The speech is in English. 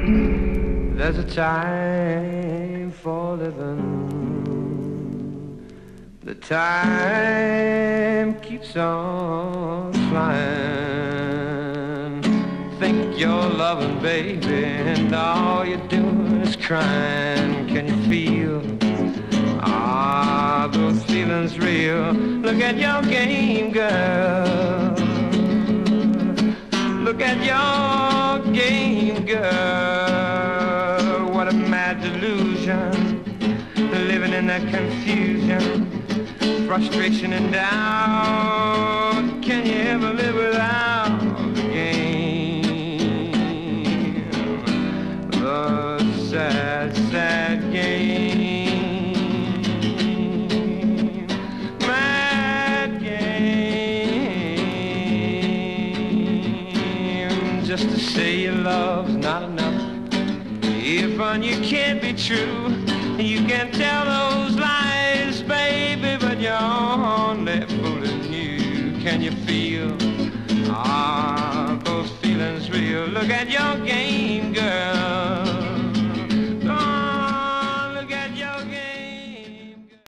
There's a time for living. The time keeps on flying. Think you're loving, baby, and all you're doing is crying. Can you feel? Are those feelings real? Look at your game, girl. Look at your game, girl. What a mad delusion, living in that confusion, frustration and doubt. Can you ever live without the game? The sad, sad game, mad game. Just to say your love's not enough. If on you can't be true, you can tell those lies, baby, but you're only fooling you. Can you feel? Are those feelings real? Look at your game, girl.